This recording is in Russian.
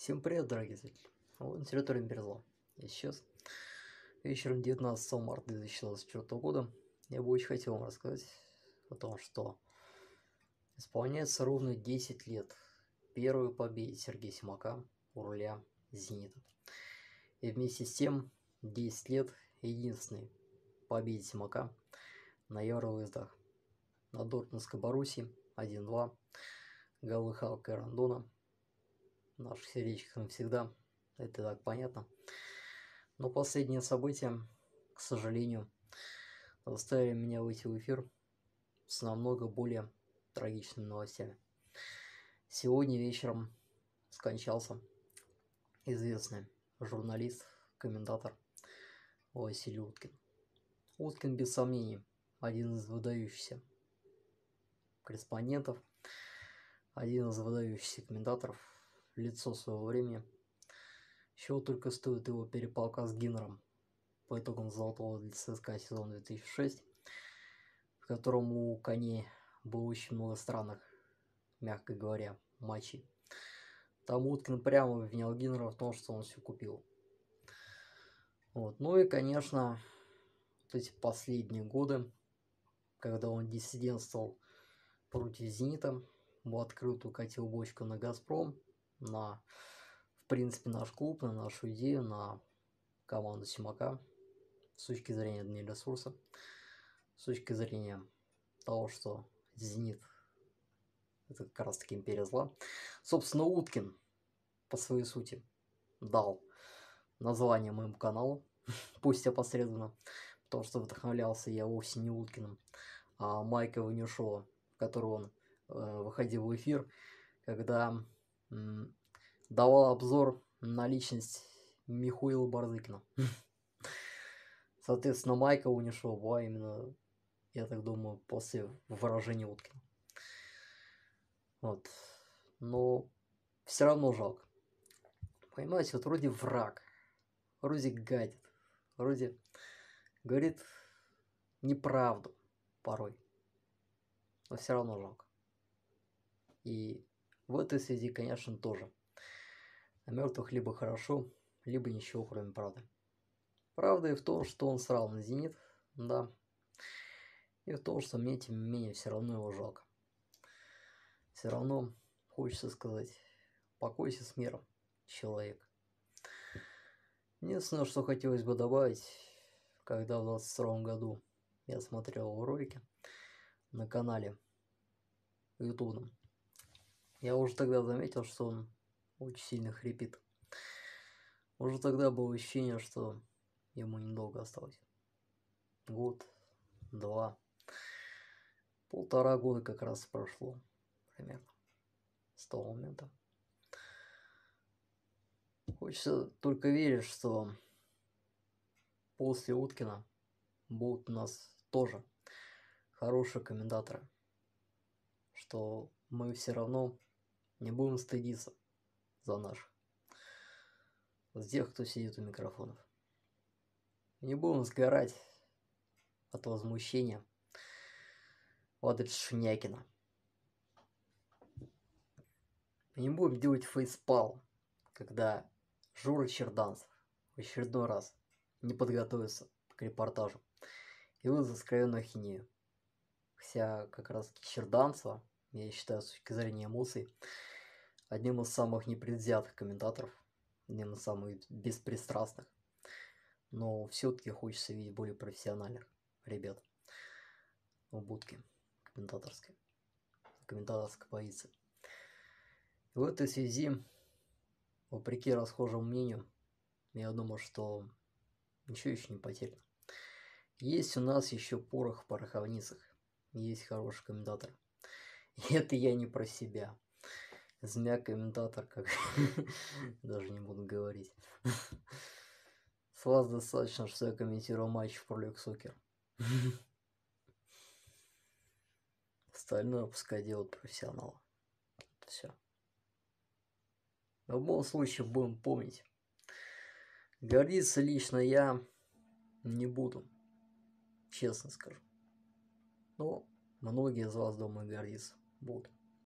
Всем привет, дорогие зрители! Вот на территории Имперзла. И сейчас, вечером 19 марта 2024 года, я бы очень хотел вам рассказать о том, что исполняется ровно 10 лет первой победе Сергея Симака у руля «Зенита». И вместе с тем 10 лет единственной победе Симака на Евровыездах. На Дортмундской Боруссии 1-2, голы Халка и Рандона. В наших сердечках навсегда, это так понятно. Но последние события, к сожалению, заставили меня выйти в эфир с намного более трагичными новостями. Сегодня вечером скончался известный журналист, комментатор Василий Уткин. Уткин, без сомнений, один из выдающихся корреспондентов, один из выдающихся комментаторов, лицо своего времени. Чего только стоит его перепалка с Гиннером по итогам золотого для ЦСКА сезона 2006, в котором у коней было очень много странных, мягко говоря, матчей. Там Уткин прямо обвинял Гиннера в том, что он все купил. Вот. Ну и, конечно, вот эти последние годы, когда он диссидентствовал против «Зенита», был открыто укатил бочку на «Газпром», на, в принципе, наш клуб, на нашу идею, на команду Симака, с точки зрения админресурса, с точки зрения того, что «Зенит» — это как раз таки империя зла. Собственно, Уткин по своей сути дал название моему каналу, пусть опосредованно, потому что вдохновлялся я вовсе не Уткиным, а Майка Ванюшова, в котором он выходил в эфир, когда давал обзор на личность Михаила Барзыкина. Соответственно, Майка Ванюшова была именно, я так думаю, после выражения Уткина. Вот. Но все равно жалко. Понимаете, вот вроде враг, вроде гадит, вроде говорит неправду порой, но все равно жалко. И в этой связи, конечно, тоже. На мертвых либо хорошо, либо ничего, кроме правды. Правда и в том, что он срал на «Зенит», да, и в том, что мне, тем не менее, все равно его жалко. Все равно хочется сказать: покойся с миром, человек. Единственное, что хотелось бы добавить, когда в 22 году я смотрел его ролики на канале ютубном, я уже тогда заметил, что он очень сильно хрипит. Уже тогда было ощущение, что ему недолго осталось. Год, два, 1,5 года как раз прошло примерно с того момента. Хочется только верить, что после Уткина будут у нас тоже хорошие комментаторы, что мы все равно не будем стыдиться за наших, за тех, кто сидит у микрофонов. Не будем сгорать от возмущения в адрес Шнякина. Не будем делать фейспал, когда Жора Черданцев в очередной раз не подготовится к репортажу и выдаст откровенную ахинею. Хотя как раз Черданцева, я считаю, с точки зрения эмоций, одним из самых непредвзятых комментаторов, одним из самых беспристрастных. Но все-таки хочется видеть более профессиональных ребят в будке комментаторской позиции. И в этой связи, вопреки расхожему мнению, я думаю, что ничего еще не потеряно. Есть у нас еще порох в пороховницах, есть хороший комментатор. И это я не про себя. Змя-комментатор, как даже не буду говорить. С вас достаточно, что я комментирую матч в Pro League Soccer. Остальное пускай делают профессионалы. Все. В любом случае будем помнить. Гордиться лично я не буду, честно скажу. Но многие из вас, думаю, гордиться будут.